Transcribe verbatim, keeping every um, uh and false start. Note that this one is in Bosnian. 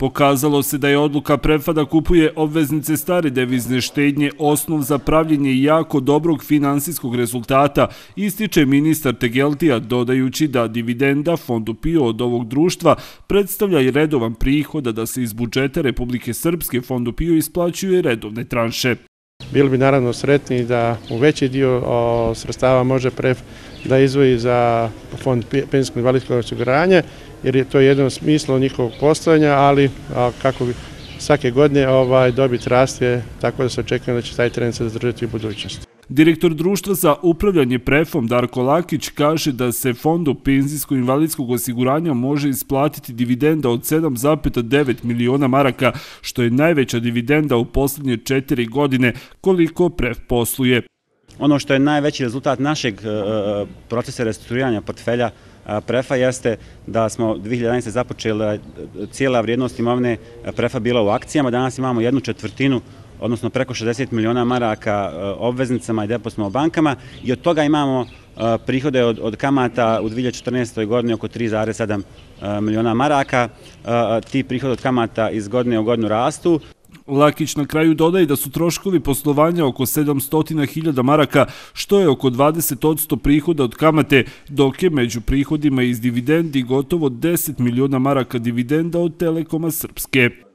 Pokazalo se da je odluka Prefa da kupuje obveznice stare devizne štednje osnov za pravljenje jako dobrog finansijskog rezultata, ističe ministar Tegeltija, dodajući da dividenda Fondu PIO od ovog društva predstavlja i redovan prihod, da se iz budžeta Republike Srpske Fondu PIO isplaćuje redovne tranše. Bili bi naravno sretni da u veći dio sredstava može Pref da izdvoji za Fond penzijskog i invalidskog osiguranja, jer je to jedan od smisla njihovog postojanja, ali kako bi svake godine dobit raste, tako da se očekuje da će taj trend se zadržati u budućnosti. Direktor društva za upravljanje Prefom Darko Lakić kaže da se Fondu penzijskog i invalidskog osiguranja može isplatiti dividenda od sedam zarez devet miliona maraka, što je najveća dividenda u posljednje četiri godine koliko Pref posluje. Ono što je najveći rezultat našeg procesa restrukturiranja portfelja Prefa jeste da smo dvije hiljade jedanaeste. započeli, cijela vrijednost imovine Prefa bila u akcijama, danas imamo jednu četvrtinu, odnosno preko šezdeset miliona maraka obveznicama i depozitima u bankama i od toga imamo prihode od kamata u dvije hiljade četrnaestoj. godini oko tri zarez sedam miliona maraka. Ti prihode od kamata iz godine u godinu rastu. Lakić na kraju dodaje da su troškovi poslovanja oko sedamsto hiljada maraka, što je oko dvadeset posto prihoda od kamate, dok je među prihodima iz dividendi gotovo deset miliona maraka dividenda od Telekoma Srpske.